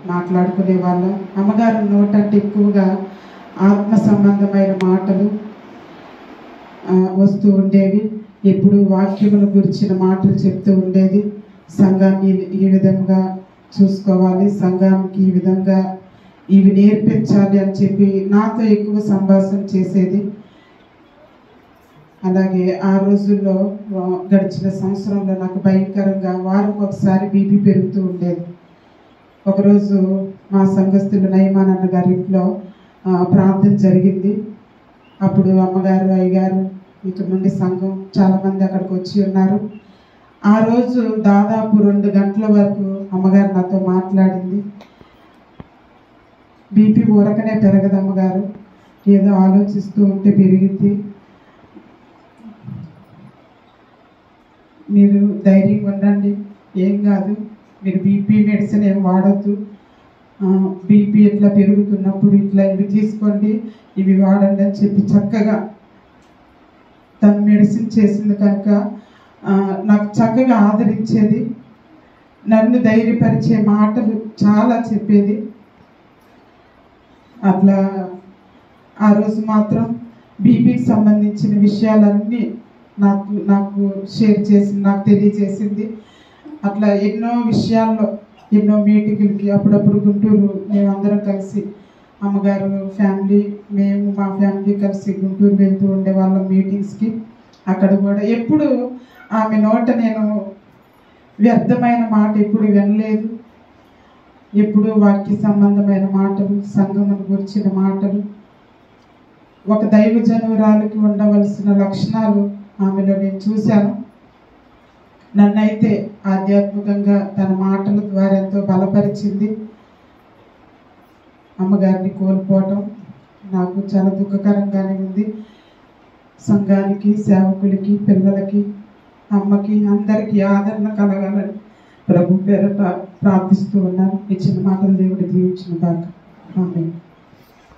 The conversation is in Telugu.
మాట్లాడుకునే వాళ్ళం. అమ్మగారు నోటంటే ఎక్కువగా ఆత్మ సంబంధమైన మాటలు వస్తూ ఉండేవి. ఎప్పుడు వాక్యమును గురించిన మాటలు చెప్తూ ఉండేది. సంఘాన్ని ఈ విధంగా చూసుకోవాలి, సంఘానికి ఈ విధంగా ఇవి నేర్పించాలి అని చెప్పి నాతో ఎక్కువ సంభాషణ చేసేది. అలాగే ఆ రోజుల్లో గడిచిన సంవత్సరంలో నాకు భయంకరంగా వారం ఒకసారి బీపీ పెరుగుతూ ఉండేది. ఒకరోజు మా సంఘస్థులు నయమాన్ అన్న గారి ఇంట్లో ప్రార్థన జరిగింది. అప్పుడు అమ్మగారు, అయ్యగారు, ఇక్కడ నుండి సంఘం చాలామంది అక్కడికి వచ్చి ఉన్నారు. ఆ రోజు దాదాపు 2 గంటల వరకు అమ్మగారు నాతో మాట్లాడింది. బీపీ ఊరకనే పెరగదు అమ్మగారు, ఏదో ఆలోచిస్తూ ఉంటే పెరిగింది, మీరు ధైర్యంగా ఉండండి, ఏం కాదు, మీరు బీపీ మెడిసిన్ ఏం వాడద్దు, బీపీ ఇట్లా పెరుగుతున్నప్పుడు ఇట్లా ఇవి తీసుకోండి, ఇవి వాడండి అని చెప్పి చక్కగా తను మెడిసిన్ చేసింది కనుక నాకు చక్కగా ఆదరించేది. నన్ను ధైర్యపరిచే మాటలు చాలా చెప్పేది. అట్లా ఆ రోజు మాత్రం బీపీకి సంబంధించిన విషయాలన్నీ నాకు షేర్ చేసింది, నాకు తెలియజేసింది. అట్లా ఎన్నో విషయాల్లో, ఎన్నో మీటింగులకి అప్పుడప్పుడు గుంటూరు మేమందరం కలిసి, అమ్మగారు ఫ్యామిలీ, మేము మా ఫ్యామిలీ కలిసి గుంటూరు వెళ్తూ ఉండేవాళ్ళం మీటింగ్స్కి. అక్కడ కూడా ఎప్పుడు ఆమె నోట నేను వ్యర్థమైన మాట ఎప్పుడు వినలేదు. ఎప్పుడు వాక్య సంబంధమైన మాటలు, సంఘమును గురించిన మాటలు, ఒక దైవజనురాలికి ఉండవలసిన లక్షణాలు ఆమెలో నేను చూశాను. నన్నైతే ఆధ్యాత్మికంగా తన మాటల ద్వారా ఎంతో బలపరిచింది. అమ్మగారిని కోల్పోవటం నాకు చాలా దుఃఖకరంగానే ఉంది. సంఘానికి, సేవకులకి, పిల్లలకి, అమ్మకి, అందరికీ ఆదరణ కలగాలని ప్రభు పేరట ప్రార్థిస్తూ ఉన్నాను. ఇచ్చిన మాటలు దేవుడు దీవించును గాక. ఆమేన్.